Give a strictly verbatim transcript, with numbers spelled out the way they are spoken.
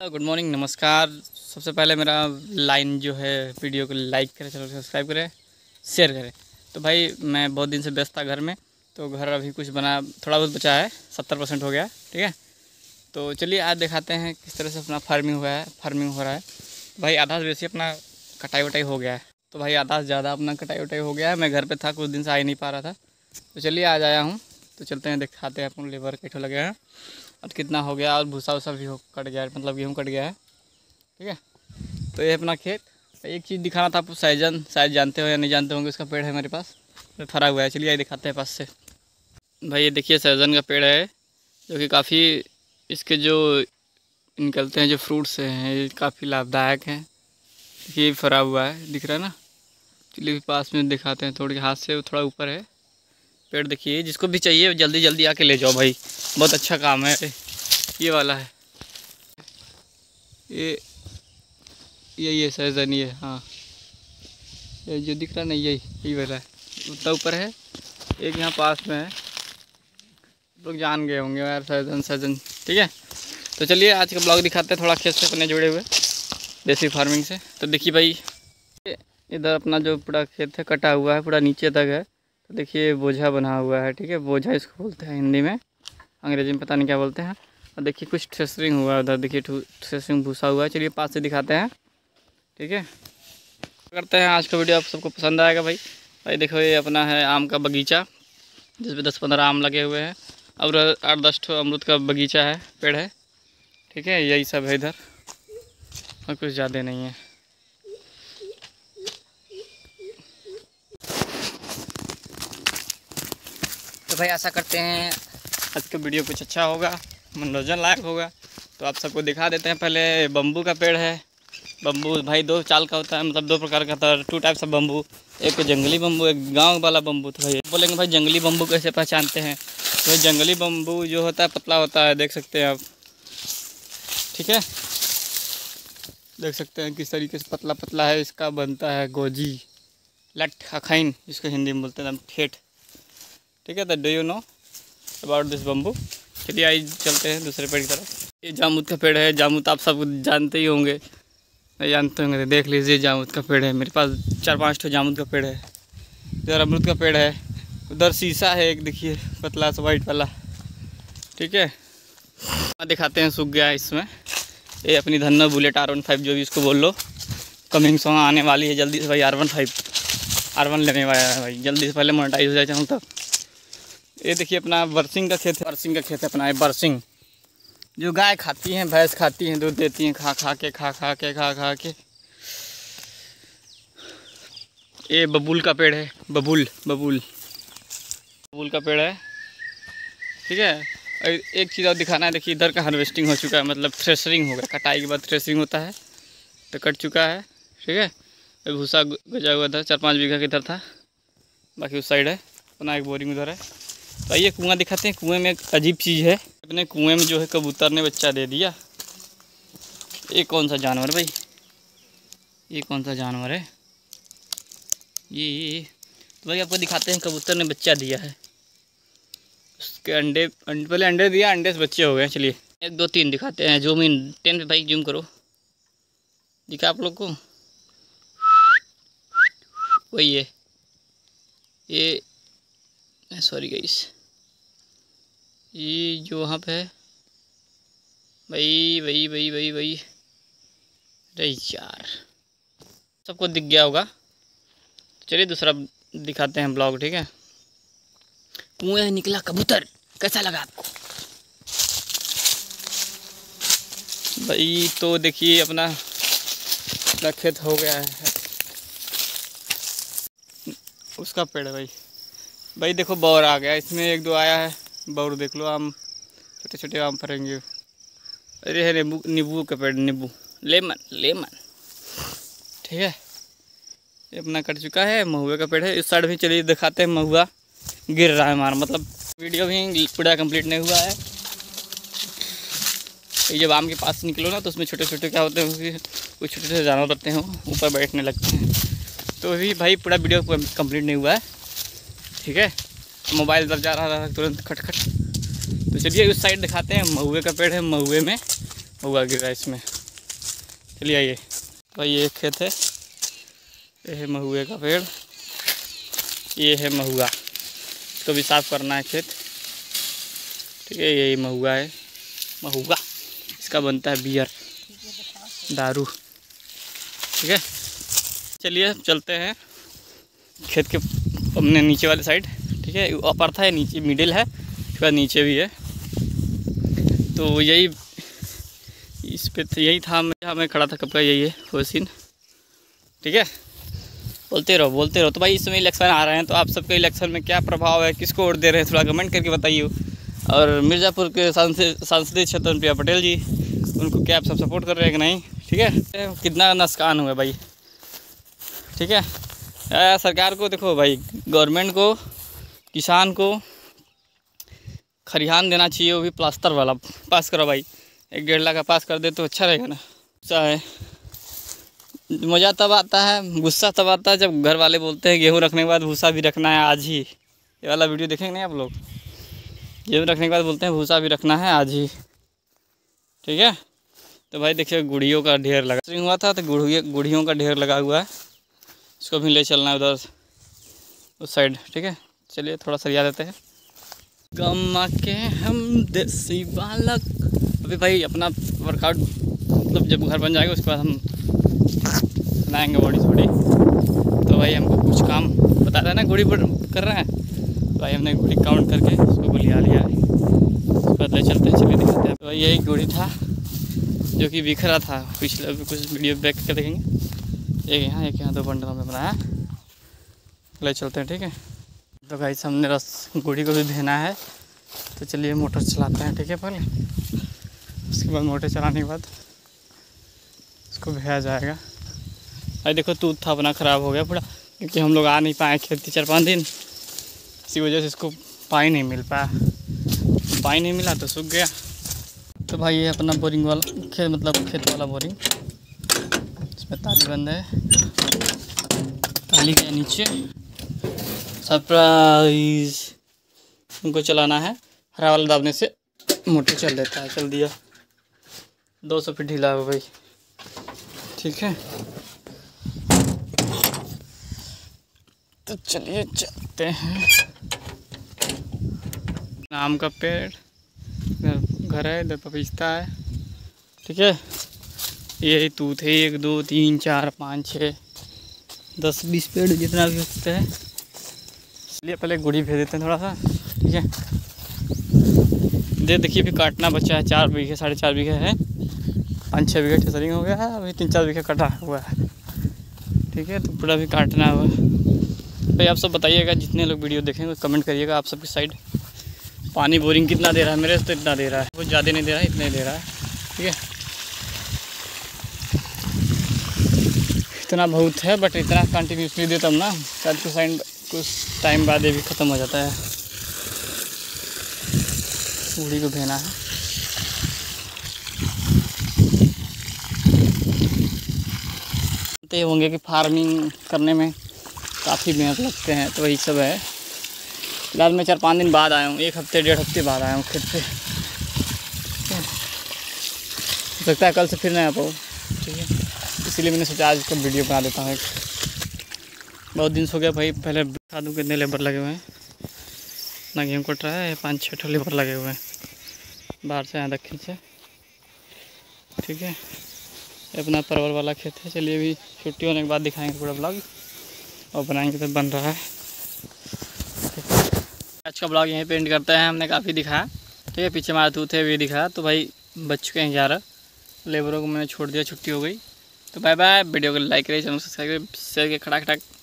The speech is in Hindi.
गुड मॉर्निंग, नमस्कार। सबसे पहले मेरा लाइन जो है, वीडियो को लाइक करें, चैनल को सब्सक्राइब करें, शेयर करें। तो भाई मैं बहुत दिन से व्यस्त था घर में, तो घर अभी कुछ बना, थोड़ा बहुत बचा है, सत्तर परसेंट हो गया। ठीक है, तो चलिए आज दिखाते हैं किस तरह से अपना फार्मिंग हुआ है फार्मिंग हो रहा है। भाई आधा से बेसी अपना कटाई वटाई हो गया है। तो भाई आधा से ज़्यादा अपना कटाई वटाई हो गया है। मैं घर पर था, कुछ दिन से आ ही नहीं पा रहा था, तो चलिए आज आया हूँ। तो चलते हैं, दिखाते हैं अपन लेबर कैठो लगे हैं और कितना हो गया, और भूसा वूसा भी हो कट गया है, मतलब गेहूँ कट गया है। ठीक है, तो ये अपना खेत। एक चीज़ दिखाना था आपको, सहजन, शायद जानते हो या नहीं जानते होंगे, उसका पेड़ है मेरे पास, तो फरा हुआ है। चलिए ये दिखाते हैं पास से। भाई ये देखिए सहजन का पेड़ है, जो कि काफ़ी, इसके जो निकलते हैं जो फ्रूट्स हैं, ये काफ़ी लाभदायक हैं। ये फरा हुआ है, दिख रहा है ना। चलिए पास में दिखाते हैं, थोड़ी हाथ से थोड़ा ऊपर है पेड़। देखिए जिसको भी चाहिए जल्दी जल्दी आके ले जाओ भाई, बहुत अच्छा काम है। ये वाला है, ये यही है सहजन, ये हाँ, ये जो दिख रहा है ना, यही यही वाला है। उतना ऊपर है, एक यहाँ पास में है, लोग जान गए होंगे यार, सहजन सहजन। ठीक है, तो चलिए आज का ब्लॉग दिखाते हैं, थोड़ा खेत से अपने जुड़े हुए देसी फार्मिंग से। तो देखिए भाई, इधर अपना जो पूरा खेत है कटा हुआ है, पूरा नीचे तक है। तो देखिए बोझा बना हुआ है। ठीक है, बोझा इसको बोलते हैं हिंदी में, अंग्रेजी में पता नहीं क्या बोलते हैं। और देखिए कुछ थ्रेसरिंग हुआ है उधर, देखिए थ्रेसरिंग भूसा हुआ है। चलिए पास से दिखाते हैं। ठीक है, करते हैं आज का वीडियो, आप सबको पसंद आएगा भाई। भाई देखो ये अपना है आम का बगीचा, जिसमें दस पंद्रह आम लगे हुए हैं, और आठ दस ठो अमरूद का बगीचा है, पेड़ है। ठीक है, यही सब है इधर, और कुछ ज़्यादा नहीं है। तो भाई आशा करते हैं आज का वीडियो कुछ अच्छा होगा, मनोरंजन लायक होगा। तो आप सबको दिखा देते हैं। पहले बम्बू का पेड़ है। बम्बू भाई दो चाल का होता है, मतलब दो प्रकार का था, टू टाइप्स ऑफ बम्बू। एक जंगली बम्बू, एक गांव वाला बम्बू। तो भाई बोलेंगे भाई जंगली बम्बू कैसे पहचानते हैं? तो भाई जंगली बम्बू जो होता है पतला होता है, देख सकते हैं आप। ठीक है, देख सकते हैं किस तरीके से पतला पतला है। इसका बनता है गोजी, लट अखैन जिसको हिंदी में बोलते हैं, ठेठ। ठीक है, तो do you know about this bamboo? चलिए आइए चलते हैं दूसरे पेड़ की तरफ। ये जामुन का पेड़ है। जामुन आप सब जानते ही होंगे, नहीं जानते होंगे तो देख लीजिए। जामुन का पेड़ है, मेरे पास चार पांच ठो जामुन का पेड़ है। इधर अमरूद का पेड़ है, उधर शीशा है एक, देखिए पतला सा वाइट वाला। ठीक है, दिखाते हैं, सूख गया है इसमें। ये अपनी Dhanno Bullet R one five, जो भी इसको बोल लो, कमिंग सॉन्ग आने वाली है जल्दी से भाई। R one five R one लेने वाला है भाई, जल्दी से, पहले मोनेटाइज हो जाए चैनल तक। ये देखिए अपना बरसिंग का खेत है। बरसिंग का खेत है अपना, ये बरसिंग जो गाय खाती हैं, भैंस खाती हैं, दूध देती हैं, खा खा के खा खा के खा खा के। ये बबूल का पेड़ है, बबूल बबूल बबूल का पेड़ है। ठीक है, और एक चीज़ और दिखाना है। देखिए इधर का हार्वेस्टिंग हो चुका है, मतलब थ्रेसरिंग हो गया, कटाई के बाद थ्रेसरिंग होता है, तो कट चुका है। ठीक है, भूसा गजा हुआ था, चार पाँच बीघा के इधर था, बाकी उस साइड है अपना, एक बोरिंग उधर है। तो आइए कुआं दिखाते हैं। कुएं में एक अजीब चीज़ है, अपने कुएं में जो है कबूतर ने बच्चा दे दिया। ये कौन सा जानवर भाई, ये कौन सा जानवर है ये, ये तो भाई आपको दिखाते हैं, कबूतर ने बच्चा दिया है। उसके अंडे, अंडे पहले अंडे दिया, अंडे से बच्चे हो गए। चलिए एक दो तीन दिखाते हैं। जूम इन टेन पे भाई, जूम करो, दिखा आप लोग को। वही है ये, सॉरी गाइस, ये जो वहाँ पे है भाई, वही वही वही वही अरे यार, सबको दिख गया होगा। चलिए दूसरा दिखाते हैं ब्लॉग। ठीक है, कुएं निकला कबूतर, कैसा लगा आपको भाई? तो देखिए अपना अपना खेत हो गया है, उसका पेड़ है भाई। भाई देखो बौर आ गया, इसमें एक दो आया है बौर, देख लो, आम छोटे छोटे आम फरेंगे। अरे है नींबू, नींबू का पेड़, नींबू, लेमन लेमन। ठीक है, ये अपना कट चुका है। महुए का पेड़ है इस साइड भी। चलिए दिखाते हैं, महुआ गिर रहा है हमारा, मतलब वीडियो भी पूरा कंप्लीट नहीं हुआ है। ये जब आम के पास निकलो ना, तो उसमें छोटे छोटे क्या होते हैं, कुछ छोटे छोटे जानवर रहते हैं, ऊपर बैठने लगते हैं। तो अभी भाई पूरा वीडियो कंप्लीट नहीं हुआ है। ठीक है, मोबाइल दब जा रहा था तुरंत खटखट। तो चलिए उस साइड दिखाते हैं। महुए का पेड़ है, महुए में महुआ गिर रहा है इसमें। चलिए आइए। भाई ये खेत है, ये है महुए का पेड़, ये है महुआ, इसको भी साफ़ करना है खेत। ठीक है, यही महुआ है, महुआ इसका बनता है बियर, दारू। ठीक है, चलिए चलते हैं खेत के अपने नीचे वाले साइड। ठीक है, ऊपर था, नीचे मिडिल है, उसके बाद नीचे भी है। तो यही इस पे यही था, मैं मैं खड़ा था कब का, यही है वो सीन। ठीक है, बोलते रहो बोलते रहो। तो भाई इस समय इलेक्शन आ रहे हैं, तो आप सबके इलेक्शन में क्या प्रभाव है, किसको वोट दे रहे हैं, थोड़ा कमेंट करके बताइए। और मिर्ज़ापुर के सांसद सांसद छतन प्रिया पटेल जी, उनको क्या आप सब सपोर्ट कर रहे हैं कि नहीं? ठीक है, कितना नुकसान हुआ भाई। ठीक है, आ, सरकार को देखो भाई, गवर्नमेंट को, किसान को खरिहान देना चाहिए, वो भी प्लास्टर वाला पास करो भाई। एक डेढ़ लाख का पास कर दे तो अच्छा रहेगा ना। गुस्सा है, मज़ा तब आता है, गुस्सा तब आता है जब घर वाले बोलते हैं गेहूँ रखने के बाद भूसा भी रखना है आज ही। ये वाला वीडियो देखेंगे नहीं आप लोग? गेहूँ रखने के बाद बोलते हैं भूसा भी रखना है आज ही। ठीक है, तो भाई देखिए गुड़ियों का ढेर लगा हुआ था, तो गुड़िया गुड़ियों का ढेर लगा हुआ है, इसको भी ले चलना है उधर उस साइड। ठीक है, चलिए थोड़ा सरिया देते हैं। गम्मा के हम देसी बालक। अभी भाई अपना वर्कआउट मतलब जब घर बन जाएगा उसके बाद हम बनाएंगे बॉडी थोड़ी। तो भाई हमको कुछ काम बता रहे हैं ना, गुड़ी पर कर रहे हैं, तो भाई हमने गुड़ी काउंट करके उसको बुलिया लिया है, उसके बाद ले चलते हैं, चलिए दिखाते हैं। तो भाई यही गुड़ी था जो कि बिखरा था, पिछले कुछ वीडियो बैक कर देखेंगे। एक यहाँ एक यहाँ दो बंडल में बनाया, ले चलते हैं। ठीक है, तो भाई हमने रस गुड़ी को भी भेना है, तो चलिए मोटर चलाते हैं। ठीक है, पहले उसके बाद मोटर चलाने के बाद इसको भेजा जाएगा। भाई देखो दूध था अपना ख़राब हो गया पूरा, क्योंकि हम लोग आ नहीं पाए खेती चार पाँच दिन, इसी वजह से इसको पानी नहीं मिल पाया, पानी नहीं मिला तो सूख गया। तो भाई ये अपना बोरिंग वाला खेत मतलब खेत वाला बोरिंग, इसमें ताली बंद है, ताली गया नीचे। सरप्राइज, उनको चलाना है, हरा वाला दाबने से मोटर चल देता है। चल दिया, दो सौ फिट ढीला हो भाई। ठीक है, तो चलिए चलते हैं। आम का पेड़, घर है, इधर पपीता है। ठीक है, यही तूत है, एक दो तीन चार पाँच छः दस बीस पेड़ जितना भी हो सकता है। चलिए पहले गुड़ी भेज देते हैं थोड़ा सा। ठीक है, दे देखिए भी काटना बचा है, चार बीघे साढ़े चार बीघे है, पाँच छः बीघे ठेसरिंग हो गया है, अभी तीन चार बीघे कटा हुआ है। ठीक है, तो पूरा भी काटना हुआ। भाई आप सब बताइएगा, जितने लोग वीडियो देखेंगे कमेंट करिएगा, आप सबकी साइड पानी बोरिंग कितना दे रहा है। मेरे से तो इतना दे रहा है, कुछ ज़्यादा नहीं दे रहा है, इतना ही दे रहा है। ठीक है, इतना बहुत है, बट इतना कंटिन्यूसली दे तब ना, शायद कुछ साइड कुछ टाइम बाद ये भी ख़त्म हो जाता है। बूढ़ी को भेना है। जानते होंगे कि फार्मिंग करने में काफ़ी मेहनत लगते हैं, तो वही सब है। फिलहाल मैं चार पाँच दिन बाद आया हूँ, एक हफ्ते डेढ़ हफ्ते बाद आया हूँ खेत पे। हो सकता है कल से फिर नहीं आ पाऊँ। ठीक है, इसीलिए मैंने सोचा आज का वीडियो बना देता हूँ। बहुत दिन से हो गया भाई, पहले खादू कितने लेबर लगे हुए हैं, ना गेहूँ कट रहा है, पाँच छः ठो लेबर लगे हुए हैं बाहर से यहाँ दक्षिण से। ठीक है, अपना परवल वाला खेत है। चलिए अभी छुट्टी होने के बाद दिखाएंगे पूरा ब्लॉग और बनाएंगे, तो बन रहा है। आज का ब्लॉग यहीं पे एंड करते हैं। हमने काफ़ी दिखाया। ठीक है, पीछे हमारा तूत है, वे दिखाया। तो भाई बच चुके हैं ग्यारह, लेबरों को मैंने छोड़ दिया, छुट्टी हो गई। तो बाय बाय। वीडियो को लाइक करिए, चैनल सब्सक्राइब करिए, शेयर के खड़ा खटाक